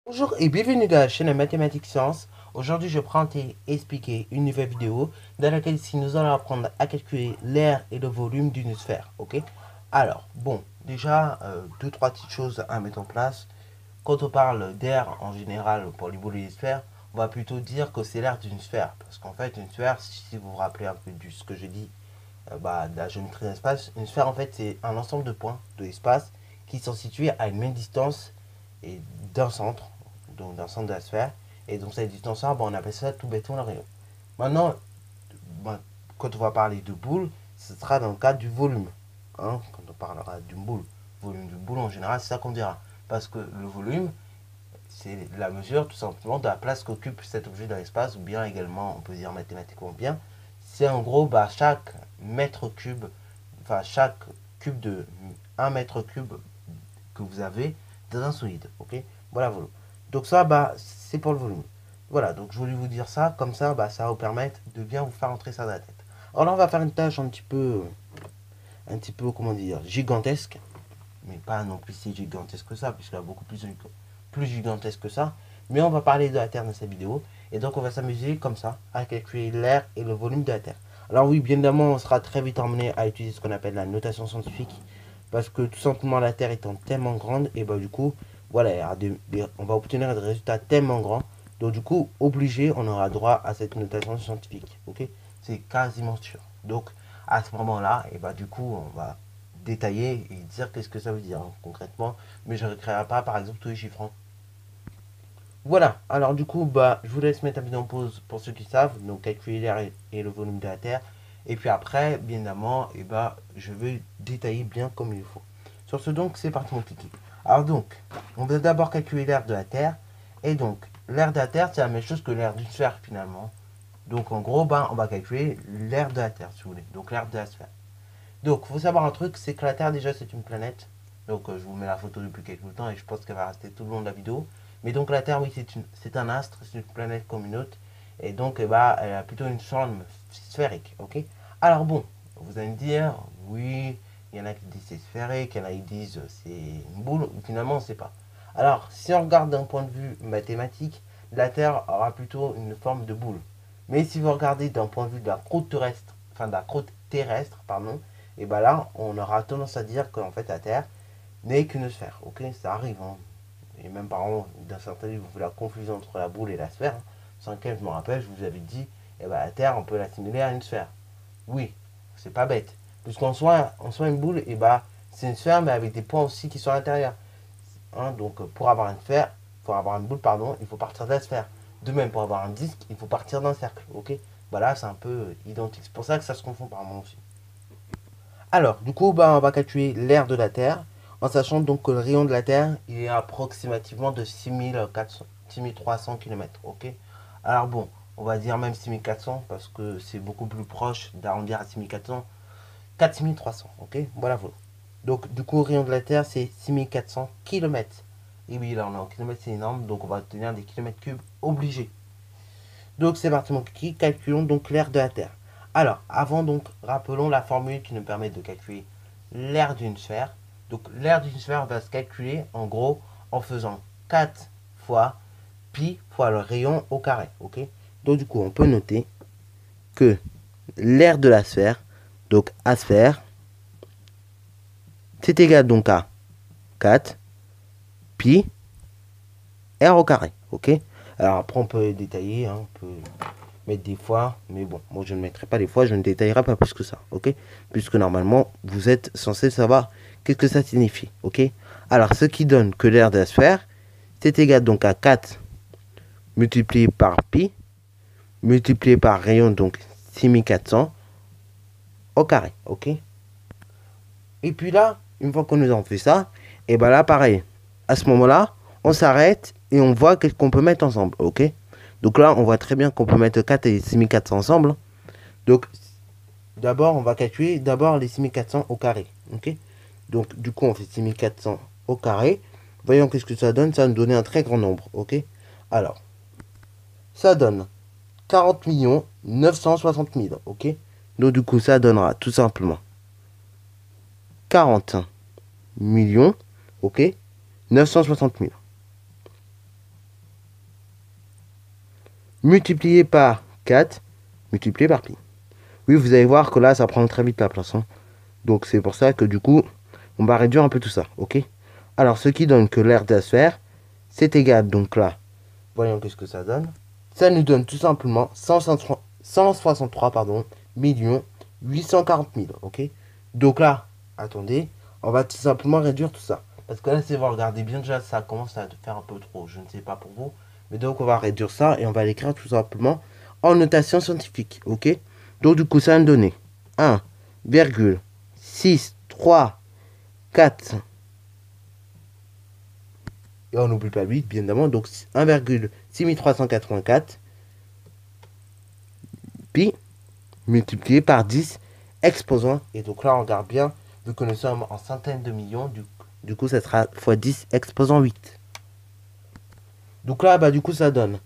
Bonjour et bienvenue dans la chaîne Mathématiques Sciences. Aujourd'hui, je prends et expliquer une nouvelle vidéo dans laquelle ici nous allons apprendre à calculer l'air et le volume d'une sphère. Ok. Alors, bon, déjà, deux, trois petites choses à mettre en place. Quand on parle d'air en général pour les boules et les sphères, on va plutôt dire que c'est l'air d'une sphère. Parce qu'en fait, une sphère, si vous vous rappelez un peu de ce que j'ai dit, de la géométrie d'espace, une sphère en fait c'est un ensemble de points de l'espace qui sont situés à une même distance et d'un centre, donc d'un centre de la sphère. Et donc cette distance-là, on appelle ça tout bêtement le rayon. Maintenant, ben, quand on va parler de boule, ce sera dans le cadre du volume. Quand on parlera d'une boule, volume d'une boule en général, c'est ça qu'on dira. Parce que le volume, c'est la mesure tout simplement de la place qu'occupe cet objet dans l'espace, ou bien également, on peut dire mathématiquement bien, c'est en gros chaque mètre cube, enfin chaque cube de 1 mètre cube que vous avez dans un solide. Ok. Voilà, voilà. Donc ça, c'est pour le volume. Voilà, donc je voulais vous dire ça, comme ça, ça va vous permettre de bien vous faire entrer ça dans la tête. Alors là, on va faire une tâche un petit peu, comment dire, gigantesque, mais pas non plus si gigantesque que ça, puisqu'il y a beaucoup plus gigantesque que ça. Mais on va parler de la Terre dans cette vidéo, et donc on va s'amuser comme ça à calculer l'air et le volume de la Terre. Alors oui, bien évidemment, on sera très vite emmené à utiliser ce qu'on appelle la notation scientifique, parce que tout simplement la Terre étant tellement grande, et du coup, voilà, on va obtenir des résultats tellement grands, donc du coup, obligé, on aura droit à cette notation scientifique, ok. C'est quasiment sûr. Donc, à ce moment-là, du coup, on va détailler et dire qu'est-ce que ça veut dire concrètement, mais je ne recréerai pas, par exemple, tous les chiffres. Voilà, alors du coup, je vous laisse mettre la vidéo en pause pour ceux qui savent, donc calculer l'air et le volume de la Terre. Et puis après, bien évidemment, je vais détailler bien comme il faut. Sur ce, donc, c'est parti mon kiki. Alors donc, on va d'abord calculer l'air de la Terre. Et donc, l'air de la Terre, c'est la même chose que l'air d'une sphère finalement. Donc en gros, on va calculer l'air de la Terre, si vous voulez. Donc l'air de la sphère. Donc, il faut savoir un truc, c'est que la Terre, déjà, c'est une planète. Donc, je vous mets la photo depuis quelques temps et je pense qu'elle va rester tout le long de la vidéo. Mais donc, la Terre, oui, c'est un astre, c'est une planète comme une autre. Et donc, elle a plutôt une forme sphérique, ok. Alors, bon, vous allez me dire, oui, il y en a qui disent c'est sphérique, il y en a qui disent c'est une boule. Finalement, on ne sait pas. Alors, si on regarde d'un point de vue mathématique, la Terre aura plutôt une forme de boule. Mais si vous regardez d'un point de vue de la croûte terrestre, enfin de la croûte terrestre, pardon, et là, on aura tendance à dire qu'en fait la Terre n'est qu'une sphère. Ok, ça arrive. Et même par exemple, dans certains livres, vous faites la confusion entre la boule et la sphère. Sans lequel je me rappelle, je vous avais dit, la Terre, on peut l'assimiler à une sphère. Oui, c'est pas bête. Puisqu'en soit une boule, c'est une sphère, mais avec des points aussi qui sont à l'intérieur. Donc pour avoir une sphère, pour avoir une boule, pardon, il faut partir de la sphère. De même, pour avoir un disque, il faut partir d'un cercle. Ok. Voilà, c'est un peu identique. C'est pour ça que ça se confond par moment aussi. Alors, du coup, on va calculer l'aire de la Terre, en sachant donc que le rayon de la Terre, il est approximativement de 6300 km. Ok. Alors bon, on va dire même 6400 parce que c'est beaucoup plus proche d'arrondir à 6400. 4300, ok. Voilà, voilà. Donc, du coup, le rayon de la Terre, c'est 6400 km. Et oui, là, on est en kilomètres, c'est énorme, donc on va obtenir des kilomètres cubes obligés. Donc, c'est parti, mon kiki. Calculons donc l'aire de la Terre. Alors, avant donc, rappelons la formule qui nous permet de calculer l'aire d'une sphère. Donc, l'aire d'une sphère va se calculer en gros en faisant 4 fois pi fois le rayon au carré. Ok. Donc, du coup, on peut noter que l'aire de la sphère, donc A sphère, c'est égal donc à 4 pi r au carré. Ok. Alors, après, on peut détailler, on peut mettre des fois, mais bon, moi je ne mettrai pas des fois, je ne détaillerai pas plus que ça, ok. Puisque normalement, vous êtes censé savoir qu'est-ce que ça signifie, ok. Alors, ce qui donne que l'aire de la sphère, c'est égal donc à 4 multiplié par pi, multiplié par rayon, donc 6400 au carré, ok. Et puis là, une fois qu'on nous a fait ça, et là, pareil, à ce moment-là, on s'arrête et on voit qu'est-ce qu'on peut mettre ensemble, ok. Donc là, on voit très bien qu'on peut mettre 4 et 6400 ensemble. Donc, d'abord, on va calculer d'abord les 6400 au carré. Ok. Donc, du coup, on fait 6400 au carré. Voyons qu'est-ce que ça donne. Ça va nous donner un très grand nombre. Ok. Alors, ça donne 40 960 000. Ok. Donc, du coup, ça donnera tout simplement 40 millions. Ok. 960 000. multiplié par 4 multiplié par pi. Oui, vous allez voir que là, ça prend très vite la place. Hein. Donc, c'est pour ça que du coup, on va réduire un peu tout ça, ok? Alors, ce qui donne que l'aire de la sphère, c'est égal, donc là, voyons qu'est-ce que ça donne. Ça nous donne tout simplement 163 pardon, millions 840 000, ok? Donc là, attendez, on va tout simplement réduire tout ça. Parce que là, si vous regardez bien, déjà, ça commence à faire un peu trop. Je ne sais pas pour vous. Mais donc, on va réduire ça et on va l'écrire tout simplement en notation scientifique, ok? Donc, du coup, ça va nous donner 1,634. Et on n'oublie pas 8, bien évidemment. Donc, 1,6384 pi multiplié par 10 exposant. Et donc là, on regarde bien, vu que nous sommes en centaines de millions, du coup, ça sera x 10 exposant 8. Donc là, bah, du coup, ça donne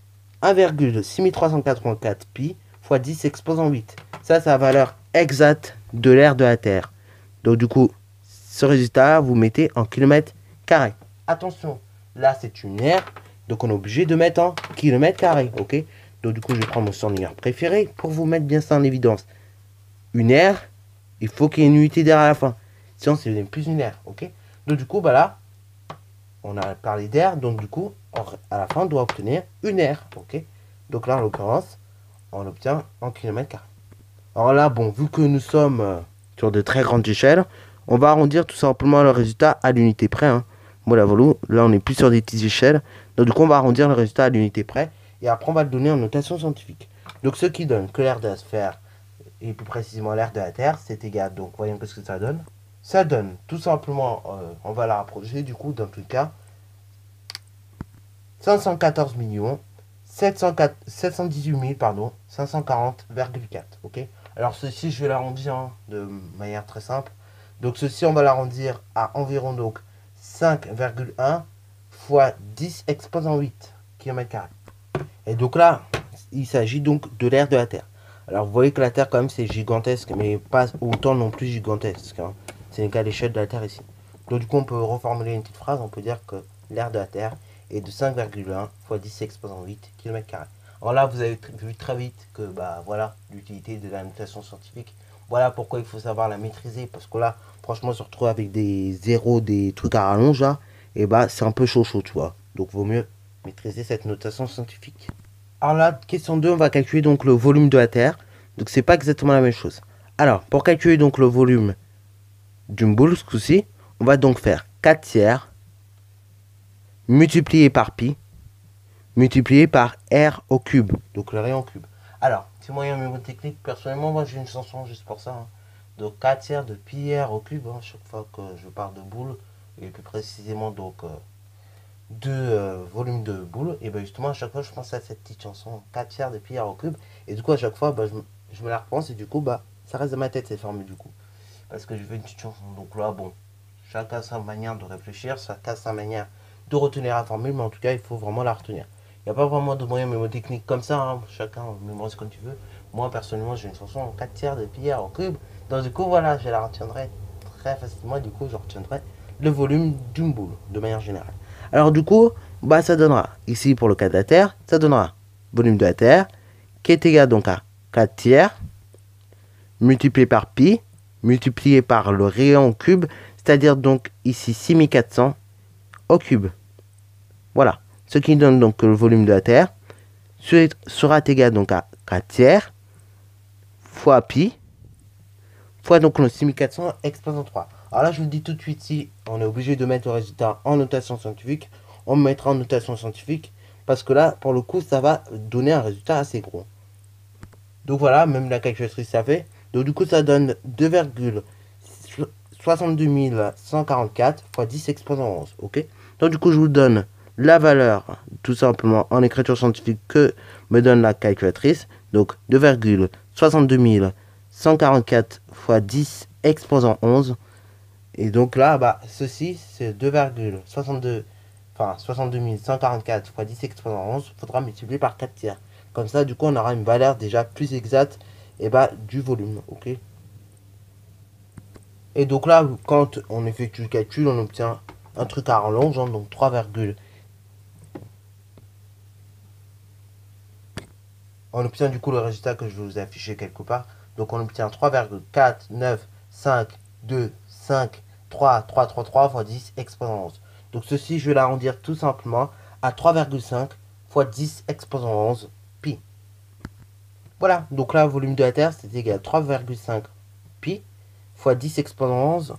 1,6384 pi x 10 exposant 8. Ça, c'est la valeur exacte de l'aire de la Terre. Donc, du coup, ce résultat, vous mettez en kilomètres carrés. Attention, là, c'est une aire. Donc, on est obligé de mettre en kilomètres carrés. Ok? Donc, du coup, je vais prendre mon surligneur préféré pour vous mettre bien ça en évidence. Une aire, il faut qu'il y ait une unité d'air à la fin. Sinon, c'est plus une aire. Ok? Donc, du coup, bah là, on a parlé d'air. Donc, du coup, à la fin, on doit obtenir une aire. Ok? Donc, là, en l'occurrence, on obtient en kilomètres carrés. Alors là, bon, vu que nous sommes sur de très grandes échelles, on va arrondir tout simplement le résultat à l'unité près. Hein. Voilà, voilà. Là, on n'est plus sur des petites échelles. Donc, du coup, on va arrondir le résultat à l'unité près. Et après, on va le donner en notation scientifique. Donc, ce qui donne que l'aire de la sphère, et plus précisément l'aire de la Terre, c'est égal. Donc, voyons ce que ça donne. Ça donne tout simplement, on va la rapprocher du coup, dans tout cas, 514 millions 718 000, pardon, 540,4. Ok. Alors, ceci, je vais l'arrondir hein, de manière très simple. Donc, ceci, on va l'arrondir à environ donc 5,1 fois 10 exposant 8 km². Et donc là, il s'agit donc de l'aire de la Terre. Alors, vous voyez que la Terre, quand même, c'est gigantesque, mais pas autant non plus gigantesque. Hein. C'est qu'à l'échelle de la Terre ici. Donc, du coup, on peut reformuler une petite phrase. On peut dire que l'aire de la Terre est de 5,1 fois 10 exposant 8 km². Alors là, vous avez vu très vite que, bah, voilà, l'utilité de la notation scientifique. Voilà pourquoi il faut savoir la maîtriser. Parce que là, franchement, se retrouver avec des zéros, des trucs à rallonge, là, et bah, c'est un peu chaud, tu vois. Donc, vaut mieux maîtriser cette notation scientifique. Alors là, question 2, on va calculer donc le volume de la Terre. Donc c'est pas exactement la même chose. Alors, pour calculer donc le volume d'une boule, ce coup-ci, on va donc faire 4 tiers multiplié par pi multiplié par r au cube. Donc le rayon cube. Alors, c'est moyen mémotechnique. Personnellement, moi j'ai une chanson juste pour ça. Hein. Donc 4 tiers de pi r au cube, hein, chaque fois que je parle de boule. Et plus précisément donc de volume de boule, et bien justement à chaque fois je pense à cette petite chanson 4 tiers de pi r au cube, et du coup à chaque fois bah, je me la repense, et du coup bah ça reste dans ma tête cette formule du coup, parce que je fais une petite chanson. Donc là bon, chacun sa manière de réfléchir, chacun sa manière de retenir la formule, mais en tout cas il faut vraiment la retenir. Il n'y a pas vraiment de moyen mémotechnique comme ça, hein. Chacun mémorise comme tu veux. Moi personnellement j'ai une chanson en 4 tiers de pi r au cube, donc du coup voilà, je la retiendrai très facilement, du coup je retiendrai le volume d'une boule de manière générale. Alors du coup, bah, ça donnera, ici pour le cas de la Terre, ça donnera volume de la Terre, qui est égal donc à 4 tiers, multiplié par pi, multiplié par le rayon cube, c'est-à-dire donc ici 6400 au cube. Voilà, ce qui donne donc que le volume de la Terre sera égal donc à 4 tiers, fois pi, fois donc le 6400 exposant 3. Alors là, je vous le dis tout de suite, si on est obligé de mettre le résultat en notation scientifique, on mettra en notation scientifique, parce que là, pour le coup, ça va donner un résultat assez gros. Donc voilà, même la calculatrice ça fait. Donc du coup, ça donne 2,62 144 fois 10 exposant 11. Ok. Donc du coup, je vous donne la valeur, tout simplement, en écriture scientifique que me donne la calculatrice. Donc 2,62 144 fois 10 exposant 11. Et donc là, bah, ceci, c'est 2,62, enfin 62 144 fois 10 exposant 11, il faudra multiplier par 4 tiers. Comme ça, du coup, on aura une valeur déjà plus exacte et bah, du volume. Ok. Et donc là, quand on effectue le calcul, on obtient un truc à rallonge, hein, donc 3, on obtient du coup le résultat que je vais vous afficher quelque part. Donc on obtient 3,49525333 fois 10 exposant 11. Donc ceci, je vais l'arrondir tout simplement à 3,5 fois 10 exposant 11 pi. Voilà, donc là, volume de la Terre, c'est égal à 3,5 pi fois 10 exposant 11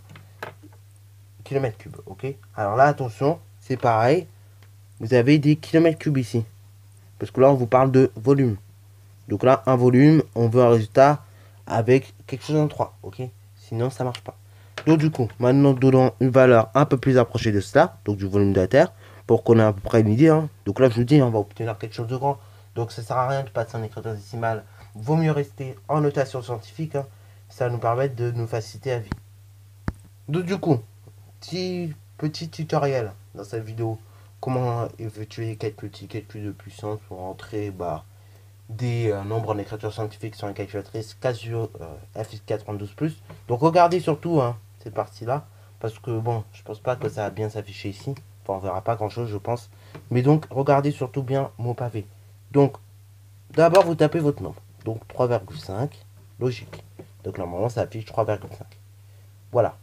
km3. Ok. Alors là, attention, c'est pareil. Vous avez des kilomètres cubes ici. Parce que là, on vous parle de volume. Donc là, un volume, on veut un résultat avec quelque chose en 3. Ok. Sinon, ça marche pas. Donc du coup, maintenant, donnons une valeur un peu plus approchée de cela. Donc du volume de la Terre. Pour qu'on ait à peu près une idée. Hein. Donc là, je vous dis, on va obtenir quelque chose de grand. Donc ça sert à rien de passer en écriture décimale. Vaut mieux rester en notation scientifique. Hein. Ça va nous permettre de nous faciliter la vie. Donc du coup, petit tutoriel dans cette vidéo. Comment effectuer quelques petits calculs de puissance pour entrer des nombres en écriture scientifique sur une calculatrice Casio FX412+. Donc regardez surtout hein, cette partie-là. Parce que bon, je pense pas que ça va bien s'afficher ici. Enfin, on verra pas grand-chose, je pense. Mais donc, regardez surtout bien mon pavé. Donc, d'abord, vous tapez votre nombre. Donc 3,5, logique. Donc normalement, ça affiche 3,5. Voilà.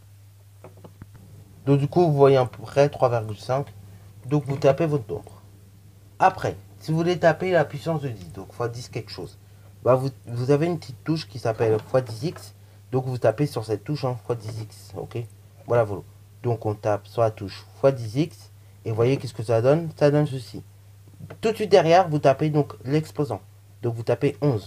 Donc du coup, vous voyez à peu près 3,5. Donc vous tapez votre nombre. Après, si vous voulez taper la puissance de 10, donc x 10 quelque chose, vous avez une petite touche qui s'appelle x 10x. Donc vous tapez sur cette touche hein, x 10x. Ok. Voilà, voilà. Donc on tape sur la touche x 10x. Et voyez qu'est-ce que ça donne. Ça donne ceci. Tout de suite derrière, vous tapez donc l'exposant. Donc vous tapez 11.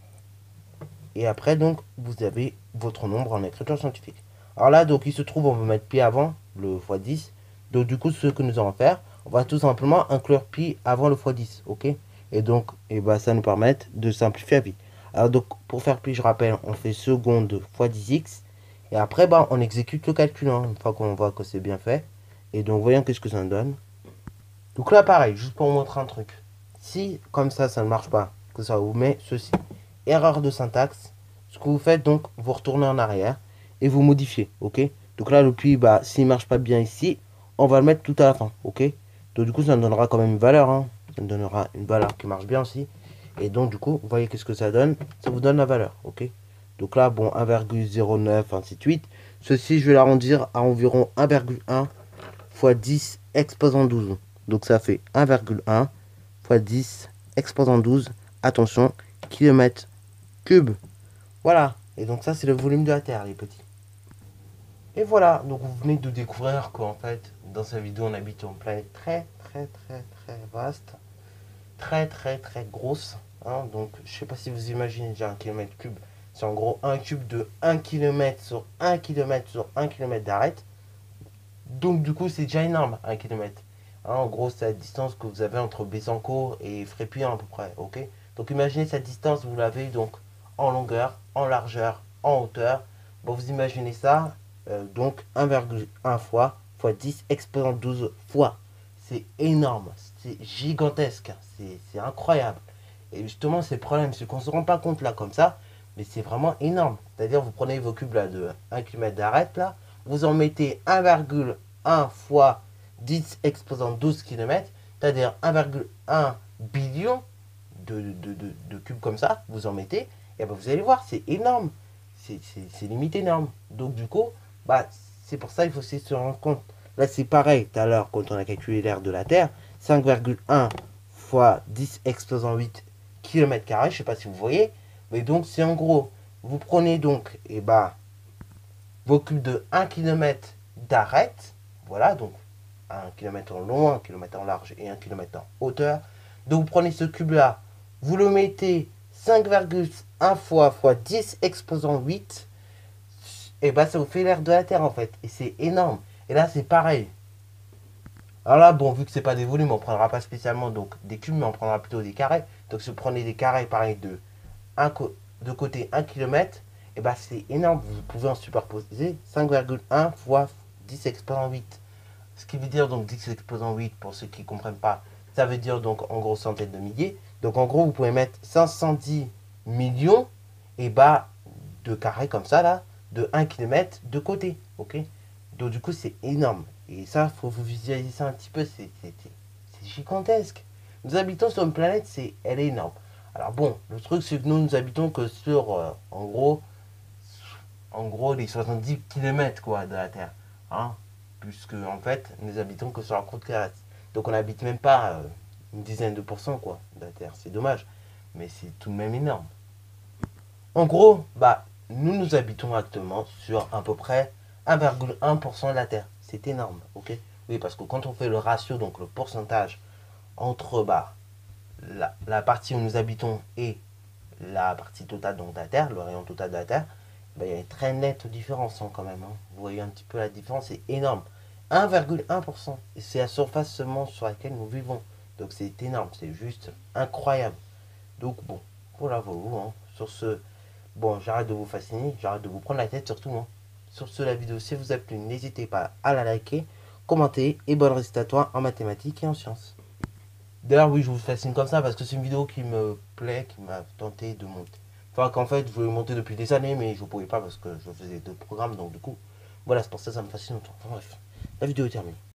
Et après, donc, vous avez votre nombre en écriture scientifique. Alors là, donc, il se trouve, on va mettre pi avant le x10. Donc, du coup, ce que nous allons faire, on va tout simplement inclure pi avant le x10, ok. Et donc, ça nous permet de simplifier la vie. Alors, donc, pour faire pi, je rappelle, on fait seconde x 10x. Et après, on exécute le calcul, hein, une fois qu'on voit que c'est bien fait. Et donc, voyons qu'est-ce que ça nous donne. Donc là, pareil, juste pour vous montrer un truc. Si, comme ça ne marche pas, que ça vous met ceci. Erreur de syntaxe. Ce que vous faites, donc, vous retournez en arrière et vous modifiez, ok. Donc là, le puits, s'il marche pas bien ici, on va le mettre tout à la fin, ok. Donc du coup, ça nous donnera quand même une valeur, hein. Ça nous donnera une valeur qui marche bien aussi. Et donc, du coup, vous voyez qu'est-ce que ça donne. Ça vous donne la valeur, ok. Donc là, bon, 1,09, ainsi de suite. Ceci, je vais l'arrondir à environ 1,1 fois 10 exposant 12. Donc ça fait 1,1 fois 10 exposant 12. Attention, kilomètres cubes. Voilà. Et donc ça, c'est le volume de la Terre, les petits. Et voilà. Donc vous venez de découvrir qu'en fait, dans cette vidéo, on habite sur une planète très, très, très, très vaste. Très, très, très grosse. Hein. Donc, je sais pas si vous imaginez déjà un kilomètre cube. C'est en gros un cube de 1 km sur 1 km sur 1 km d'arête. Donc du coup, c'est déjà énorme, 1 km. Hein, en gros, c'est la distance que vous avez entre Bessancourt et Frépillon à peu près, ok. Donc imaginez cette distance, vous l'avez donc en longueur, en largeur, en hauteur. Bon, vous imaginez ça, donc 1,1 fois 10 exposant 12 fois. C'est énorme, c'est gigantesque, c'est incroyable. Et justement, c'est le problème, c'est qu'on ne se rend pas compte là comme ça, mais c'est vraiment énorme. C'est-à-dire, vous prenez vos cubes là de 1 km d'arête là, vous en mettez 1,1 fois 10 exposant 12 km, c'est-à-dire 1,1 billion de cubes comme ça, vous en mettez, et vous allez voir, c'est énorme. C'est limite énorme. Donc du coup, c'est pour ça qu'il faut essayer de se rendre compte. Là, c'est pareil, tout à l'heure, quand on a calculé l'aire de la Terre, 5,1 fois 10 exposant 8 km², je ne sais pas si vous voyez, mais donc c'est en gros, vous prenez donc, vos cubes de 1 km d'arête, voilà, donc 1 km en long, 1 km en large et 1 km en hauteur. Donc vous prenez ce cube-là, vous le mettez 5,1 fois 10 exposant 8, et ça vous fait l'aire de la Terre en fait, et c'est énorme. Et là c'est pareil. Alors là, bon, vu que c'est pas des volumes, on prendra pas spécialement donc des cubes, mais on prendra plutôt des carrés. Donc si vous prenez des carrés pareil de côté 1 km, c'est énorme. Vous pouvez en superposer 5,1 fois 10 exposant 8. Ce qui veut dire donc 10 exposant 8, pour ceux qui ne comprennent pas, ça veut dire donc en gros centaines de milliers. Donc en gros, vous pouvez mettre 510 millions de carrés comme ça, là, de 1 km de côté. Ok. Donc du coup, c'est énorme. Et ça, il faut vous visualiser ça un petit peu, c'est gigantesque. Nous habitons sur une planète, elle est énorme. Alors bon, le truc c'est que nous habitons que sur, en gros, les 70 kilomètres quoi, de la Terre. Hein, puisque en fait, nous habitons que sur la croûte terrestre. Donc on n'habite même pas une dizaine de pourcents quoi, de la Terre. C'est dommage, mais c'est tout de même énorme. En gros, bah, nous habitons actuellement sur à peu près 1,1% de la Terre. C'est énorme, ok. Oui, parce que quand on fait le ratio, donc le pourcentage entre bah, la partie où nous habitons et la partie totale donc, de la Terre, le rayon total de la Terre, bah, il y a une très nette différence hein, quand même. Hein. Vous voyez un petit peu la différence, c'est énorme. 1,1%. Et c'est la surface seulement sur laquelle nous vivons. Donc c'est énorme, c'est juste incroyable. Donc bon, voilà, voilà. Hein. Sur ce, bon, j'arrête de vous fasciner, j'arrête de vous prendre la tête surtout. Hein. Sur ce, la vidéo, si vous a plu, n'hésitez pas à la liker, commenter et bonne récitation à toi en mathématiques et en sciences. D'ailleurs, oui, je vous fascine comme ça parce que c'est une vidéo qui me plaît, qui m'a tenté de monter. Enfin, qu'en fait, je voulais monter depuis des années, mais je ne pouvais pas parce que je faisais d'autres programmes, donc du coup, voilà, c'est pour ça que ça me fascine autant. Enfin, bref, la vidéo est terminée.